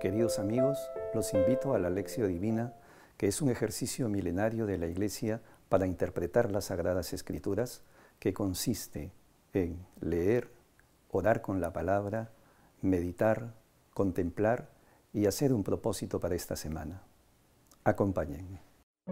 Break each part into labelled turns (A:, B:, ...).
A: Queridos amigos, los invito a la Lectio Divina, que es un ejercicio milenario de la Iglesia para interpretar las Sagradas Escrituras, que consiste en leer, orar con la palabra, meditar, contemplar y hacer un propósito para esta semana. Acompáñenme.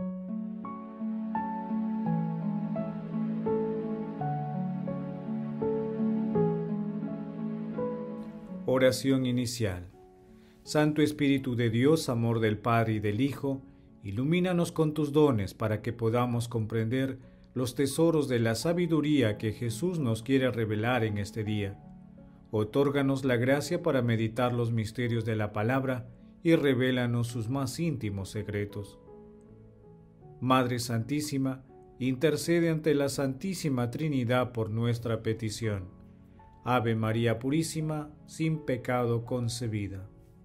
B: Oración inicial. Santo Espíritu de Dios, amor del Padre y del Hijo, ilumínanos con tus dones para que podamos comprender los tesoros de la sabiduría que Jesús nos quiere revelar en este día. Otórganos la gracia para meditar los misterios de la palabra y revélanos sus más íntimos secretos. Madre Santísima, intercede ante la Santísima Trinidad por nuestra petición. Ave María Purísima, sin pecado concebida.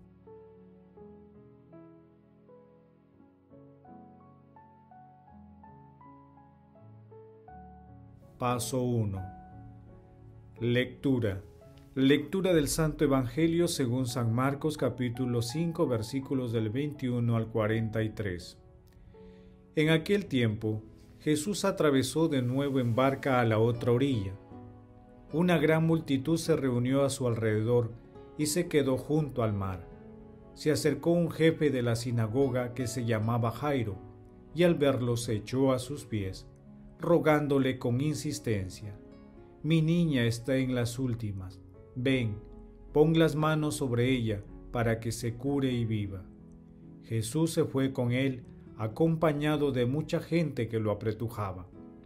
B: Paso 1. Lectura. Lectura del Santo Evangelio según San Marcos capítulo 5 versículos del 21 al 43. En aquel tiempo, Jesús atravesó de nuevo en barca a la otra orilla. Una gran multitud se reunió a su alrededor y se quedó junto al mar. Se acercó un jefe de la sinagoga que se llamaba Jairo, y al verlo se echó a sus pies, rogándole con insistencia: «Mi niña está en las últimas. Ven, pon las manos sobre ella para que se cure y viva». Jesús se fue con él, acompañado de mucha gente que lo apretujaba.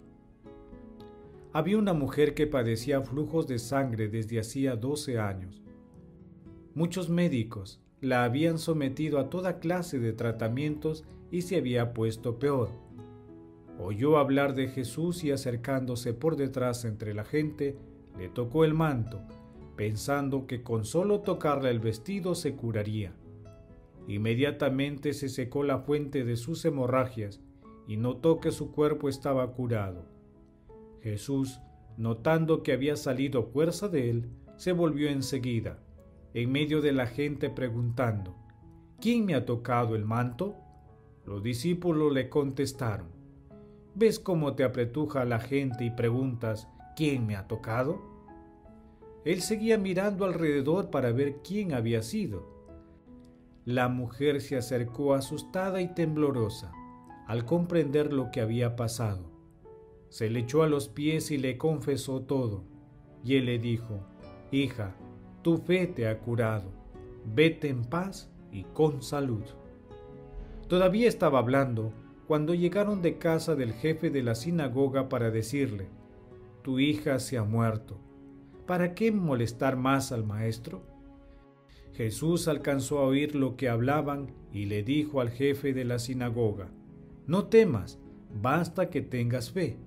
B: Había una mujer que padecía flujos de sangre desde hacía 12 años. Muchos médicos la habían sometido a toda clase de tratamientos y se había puesto peor. Oyó hablar de Jesús y, acercándose por detrás entre la gente, le tocó el manto, pensando que con solo tocarle el vestido se curaría. Inmediatamente se secó la fuente de sus hemorragias y notó que su cuerpo estaba curado. Jesús, notando que había salido fuerza de él, se volvió enseguida, en medio de la gente, preguntando: «¿Quién me ha tocado el manto?». Los discípulos le contestaron: «¿Ves cómo te apretuja la gente y preguntas: ¿quién me ha tocado?». Él seguía mirando alrededor para ver quién había sido. La mujer se acercó asustada y temblorosa al comprender lo que había pasado. Se le echó a los pies y le confesó todo, y él le dijo: «Hija, tu fe te ha curado. Vete en paz y con salud». Todavía estaba hablando cuando llegaron de casa del jefe de la sinagoga para decirle: «Tu hija se ha muerto. ¿Para qué molestar más al maestro?». Jesús alcanzó a oír lo que hablaban y le dijo al jefe de la sinagoga: «No temas, basta que tengas fe».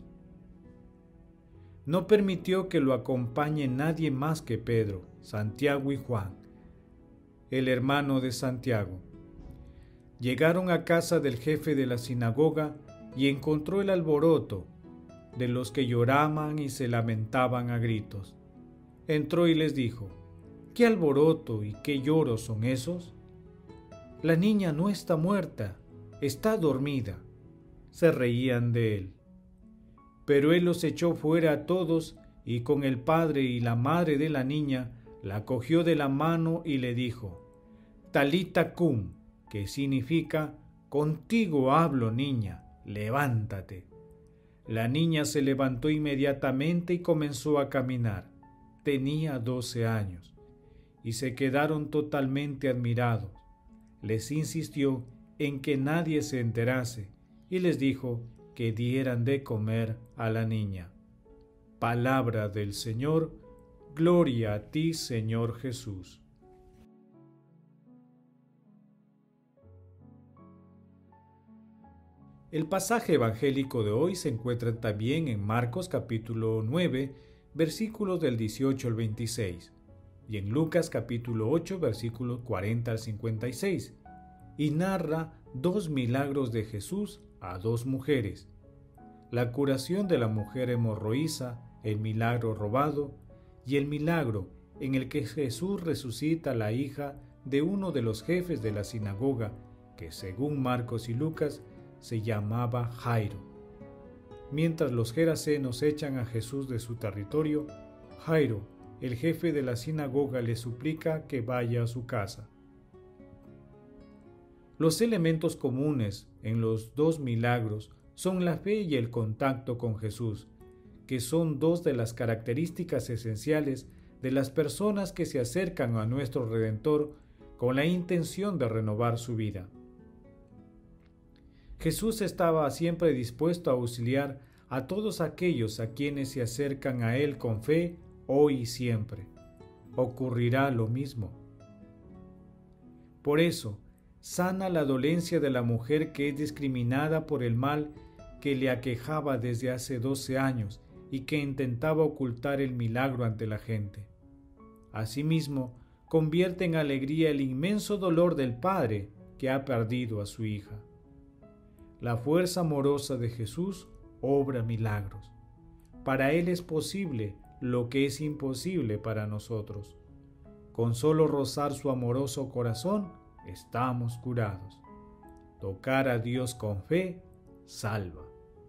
B: No permitió que lo acompañe nadie más que Pedro, Santiago y Juan, el hermano de Santiago. Llegaron a casa del jefe de la sinagoga y encontró el alboroto de los que lloraban y se lamentaban a gritos. Entró y les dijo: «¿Qué alboroto y qué lloros son esos? La niña no está muerta, está dormida». Se reían de él. Pero él los echó fuera a todos y con el padre y la madre de la niña la cogió de la mano y le dijo: «Talita cum», que significa: «Contigo hablo, niña, levántate». La niña se levantó inmediatamente y comenzó a caminar. Tenía 12 años. Y se quedaron totalmente admirados. Les insistió en que nadie se enterase y les dijo que dieran de comer a la niña. Palabra del Señor. Gloria a ti, Señor Jesús. El pasaje evangélico de hoy se encuentra también en Marcos capítulo 9, versículos del 18 al 26, y en Lucas capítulo 8, versículos 40 al 56, y narra 2 milagros de Jesús a 2 mujeres: la curación de la mujer hemorroísa, el milagro robado, y el milagro en el que Jesús resucita a la hija de uno de los jefes de la sinagoga, que según Marcos y Lucas se llamaba Jairo. Mientras los gerasenos echan a Jesús de su territorio, Jairo, el jefe de la sinagoga, le suplica que vaya a su casa. Los elementos comunes en los dos milagros son la fe y el contacto con Jesús, que son dos de las características esenciales de las personas que se acercan a nuestro Redentor con la intención de renovar su vida. Jesús estaba siempre dispuesto a auxiliar a todos aquellos a quienes se acercan a Él con fe, hoy y siempre. Ocurrirá lo mismo. Por eso, sana la dolencia de la mujer que es discriminada por el mal que le aquejaba desde hace 12 años y que intentaba ocultar el milagro ante la gente. Asimismo, convierte en alegría el inmenso dolor del padre que ha perdido a su hija. La fuerza amorosa de Jesús obra milagros. Para Él es posible lo que es imposible para nosotros. Con solo rozar su amoroso corazón, estamos curados. Tocar a Dios con fe salva.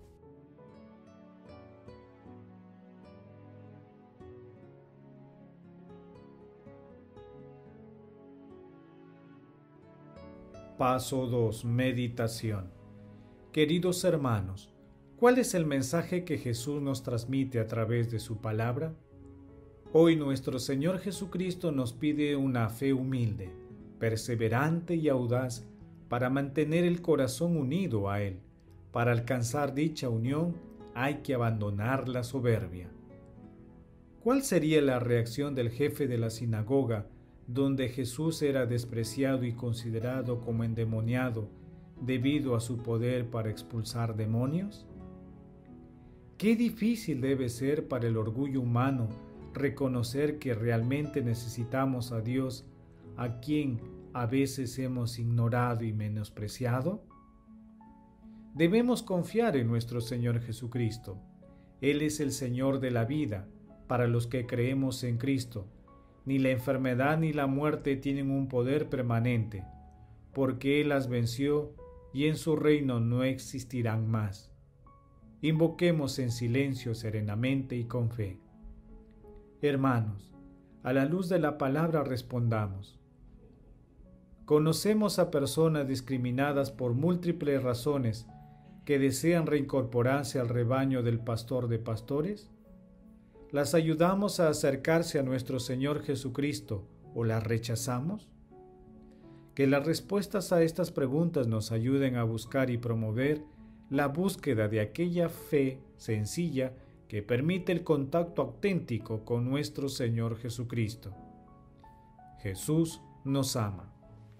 B: Paso 2. Meditación. Queridos hermanos, ¿cuál es el mensaje que Jesús nos transmite a través de su palabra? Hoy nuestro Señor Jesucristo nos pide una fe humilde, perseverante y audaz para mantener el corazón unido a Él. Para alcanzar dicha unión hay que abandonar la soberbia. ¿Cuál sería la reacción del jefe de la sinagoga, donde Jesús era despreciado y considerado como endemoniado debido a su poder para expulsar demonios? Qué difícil debe ser para el orgullo humano reconocer que realmente necesitamos a Dios, a quien a veces hemos ignorado y menospreciado. Debemos confiar en nuestro Señor Jesucristo. Él es el Señor de la vida para los que creemos en Cristo. Ni la enfermedad ni la muerte tienen un poder permanente, porque Él las venció y en su reino no existirán más. Invoquemos en silencio, serenamente y con fe. Hermanos, a la luz de la palabra respondamos. ¿Conocemos a personas discriminadas por múltiples razones que desean reincorporarse al rebaño del pastor de pastores? ¿Las ayudamos a acercarse a nuestro Señor Jesucristo o las rechazamos? Que las respuestas a estas preguntas nos ayuden a buscar y promover la búsqueda de aquella fe sencilla que permite el contacto auténtico con nuestro Señor Jesucristo. Jesús nos ama.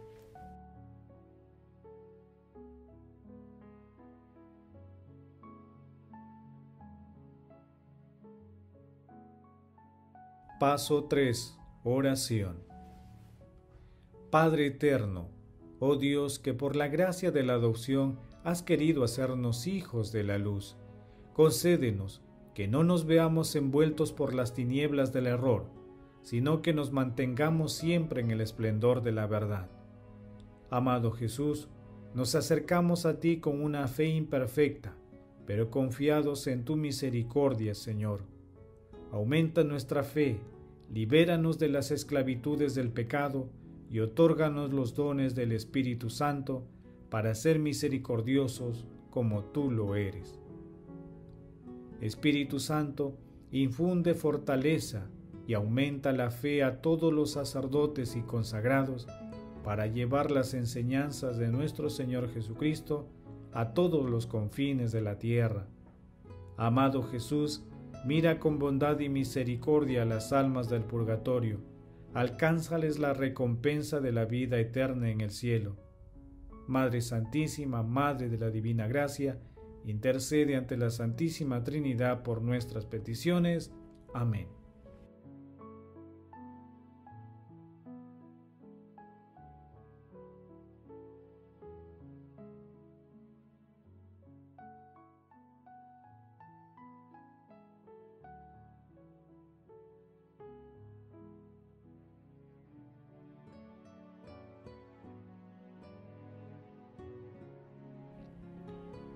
B: Paso 3. Oración. Padre eterno, oh Dios, que por la gracia de la adopción has querido hacernos hijos de la luz, concédenos que no nos veamos envueltos por las tinieblas del error, sino que nos mantengamos siempre en el esplendor de la verdad. Amado Jesús, nos acercamos a ti con una fe imperfecta, pero confiados en tu misericordia, Señor. Aumenta nuestra fe, libéranos de las esclavitudes del pecado y otórganos los dones del Espíritu Santo para ser misericordiosos como tú lo eres. Espíritu Santo, infunde fortaleza y aumenta la fe a todos los sacerdotes y consagrados para llevar las enseñanzas de nuestro Señor Jesucristo a todos los confines de la tierra. Amado Jesús, mira con bondad y misericordia a las almas del purgatorio, alcánzales la recompensa de la vida eterna en el cielo. Madre Santísima, Madre de la Divina Gracia, intercede ante la Santísima Trinidad por nuestras peticiones. Amén.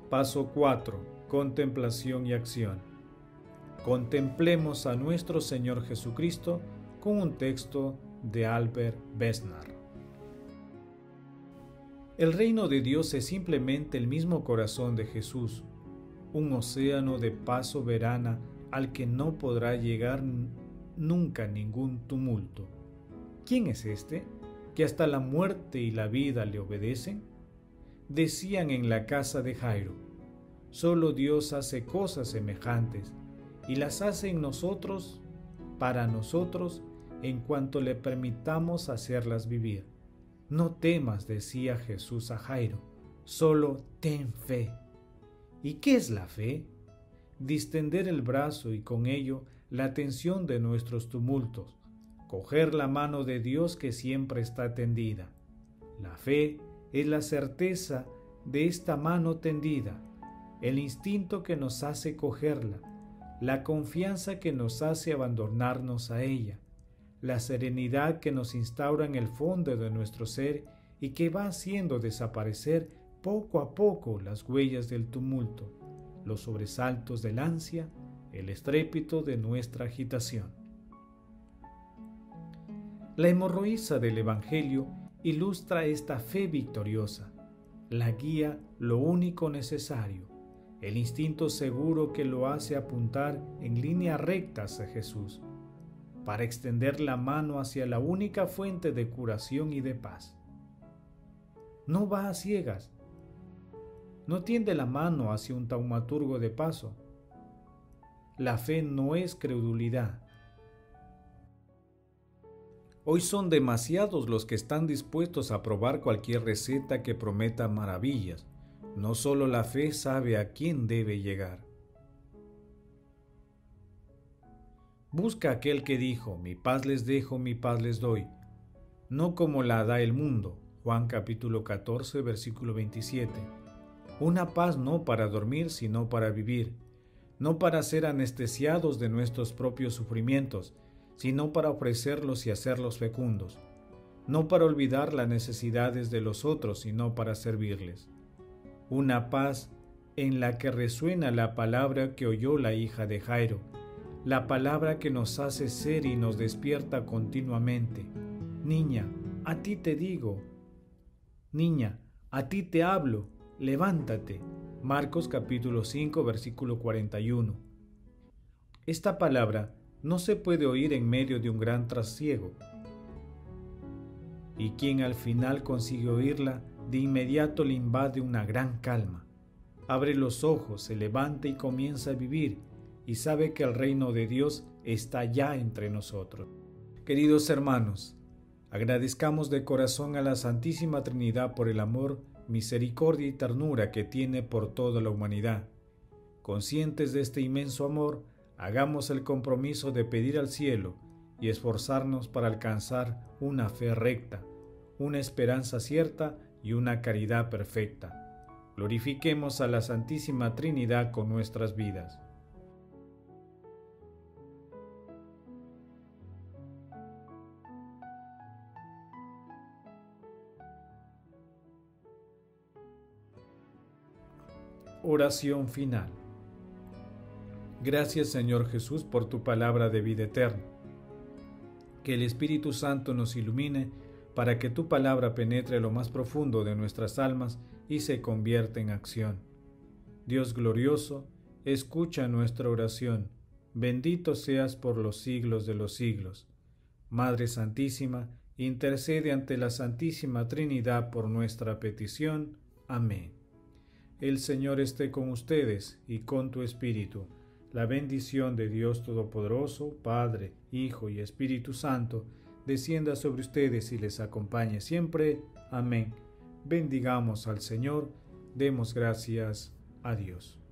B: Paso 4. Contemplación y acción. Contemplemos a nuestro Señor Jesucristo con un texto de Albert Besnard. El reino de Dios es simplemente el mismo corazón de Jesús, un océano de paz soberana al que no podrá llegar nunca ningún tumulto. ¿Quién es este, que hasta la muerte y la vida le obedecen? Decían en la casa de Jairo, solo Dios hace cosas semejantes, y las hace en nosotros, para nosotros, en cuanto le permitamos hacerlas vivir. No temas, decía Jesús a Jairo, solo ten fe. ¿Y qué es la fe? Distender el brazo y con ello la atención de nuestros tumultos, coger la mano de Dios que siempre está tendida. La fe es la certeza de esta mano tendida, el instinto que nos hace cogerla, la confianza que nos hace abandonarnos a ella, la serenidad que nos instaura en el fondo de nuestro ser y que va haciendo desaparecer poco a poco las huellas del tumulto, los sobresaltos del ansia, el estrépito de nuestra agitación. La hemorroísa del Evangelio ilustra esta fe victoriosa, la guía lo único necesario, el instinto seguro que lo hace apuntar en línea recta hacia Jesús, para extender la mano hacia la única fuente de curación y de paz. No va a ciegas, no tiende la mano hacia un taumaturgo de paso. La fe no es credulidad. Hoy son demasiados los que están dispuestos a probar cualquier receta que prometa maravillas. No solo la fe sabe a quién debe llegar. Busca aquel que dijo, mi paz les dejo, mi paz les doy, no como la da el mundo. Juan capítulo 14, versículo 27. Una paz no para dormir, sino para vivir, no para ser anestesiados de nuestros propios sufrimientos, sino para ofrecerlos y hacerlos fecundos, no para olvidar las necesidades de los otros, sino para servirles. Una paz en la que resuena la palabra que oyó la hija de Jairo, la palabra que nos hace ser y nos despierta continuamente. Niña, a ti te digo. Niña, a ti te hablo. Levántate. Marcos capítulo 5, versículo 41. Esta palabra no se puede oír en medio de un gran trasiego. Y quien al final consigue oírla, de inmediato le invade una gran calma. Abre los ojos, se levanta y comienza a vivir, y sabe que el reino de Dios está ya entre nosotros. Queridos hermanos, agradezcamos de corazón a la Santísima Trinidad por el amor, misericordia y ternura que tiene por toda la humanidad. Conscientes de este inmenso amor, hagamos el compromiso de pedir al cielo y esforzarnos para alcanzar una fe recta, una esperanza cierta y una caridad perfecta. Glorifiquemos a la Santísima Trinidad con nuestras vidas. Oración final. Gracias, Señor Jesús, por tu palabra de vida eterna. Que el Espíritu Santo nos ilumine para que tu palabra penetre lo más profundo de nuestras almas y se convierta en acción. Dios glorioso, escucha nuestra oración. Bendito seas por los siglos de los siglos. Madre Santísima, intercede ante la Santísima Trinidad por nuestra petición. Amén. El Señor esté con ustedes y con tu espíritu. La bendición de Dios Todopoderoso, Padre, Hijo y Espíritu Santo, descienda sobre ustedes y les acompañe siempre. Amén. Bendigamos al Señor, demos gracias a Dios.